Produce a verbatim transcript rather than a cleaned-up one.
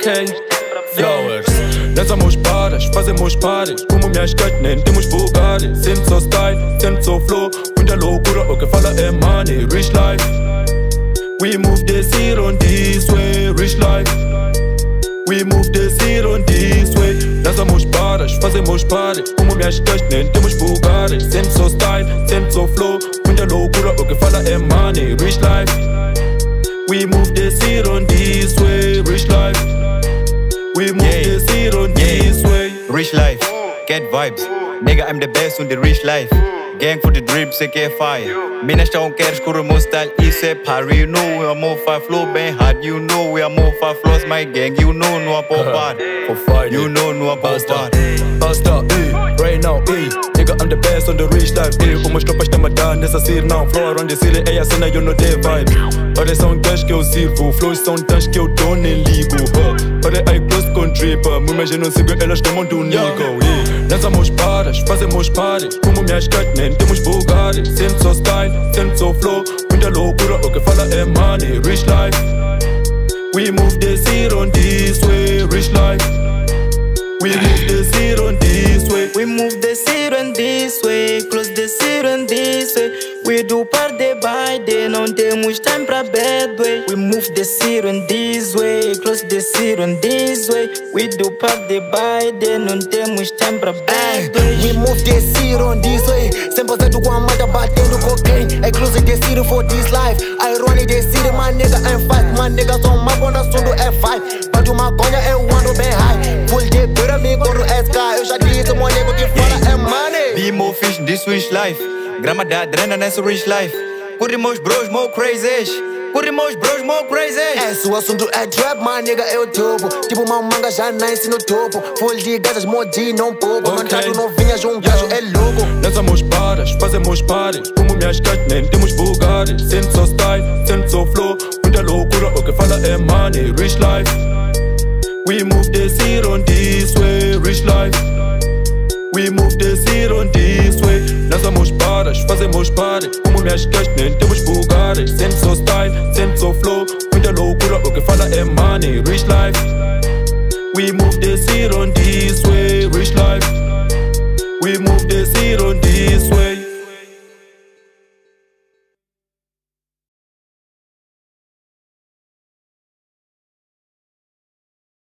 ok? Flowers. Lançamos paras, fazemos pares. Como minhas gatas nem temos Bugatti. Sempre só style, sempre só flow. Muita loucura, o que fala é money. Rich life. We move the seed on this way. Rich life. We move the seed on this way. Lançamos paras, fazemos pares. Como minhas gatas nem temos Bugatti. Sempre só style, sempre só flow. Muita loucura, o que fala é money. Rich life. We move the seed on this way. Rich life. We move yeah. the seed on yeah. this way. Rich life, get vibes. Nigga, I'm the best on the rich life. Gang for the drip, se quer fire. Mina estão quer escuro meu style, isso é party. You know we are more far flow bem hard. You know we are more far flows, my gang. You know no a poupar. You know no a poupar. Basta, eh, right now, eh. Nigga, I'm the best on the rich life, eh. Umas tropas estão matando nessa city now. Flow around the city, é a cena, you know the vibe. Olha, são tãs que eu sirvo. Flows são tãs que eu dou nem ligo. Olha, I close com tripa. Mas eu não sigo elas que mandam nigo, yeah. Lançamos paras, fazemos pares. Como minhas gatas nem temos Bugatti. Sempre só style, sempre só flow. Muita loucura, o que fala é money. Rich life. We move the seed on this way. Rich life. We move the seed on this way. We move the seed on this way. Close the seed on this way. We do part day by day. Não temos time pra bad way. We move the seed on this way. Close the seed on this way. We do part day by day. Não temos time pra bad way. We move the seed on this way. Sempre sendo com a mata batendo cocaine. I close the seed for this life. Ironic the seed, my nigga I'm fat. My nigga são uma banda sundo é five. Bate uma conha eu ando bem high. Full de beira me go to S K. Eu já disse meu nego que fora é money. Be more fish this rich life. Grama da adrena nessa rich life. Curry meus bros, more crazy. Curry meus bros, more crazy. É, se o assunto é trap, my nigga eu topo. Tipo uma manga já nasce no topo. Full de gajas, modi não pouco. Okay. Manchado novinhas, um gajo é louco. Lançamos paras, fazemos pares. Como minhas gatas nem temos Bugatti. Sempre só style, sempre só flow. Muita loucura, o que fala é money. Rich life. We move the seed on this way. Rich life. We move the seed on this way. Lançamos paras, fazemos pares. Como minhas gatas nem temos Bugatti. Sempre só style, sempre só flow. Muita loucura, o que fala é money. Rich life.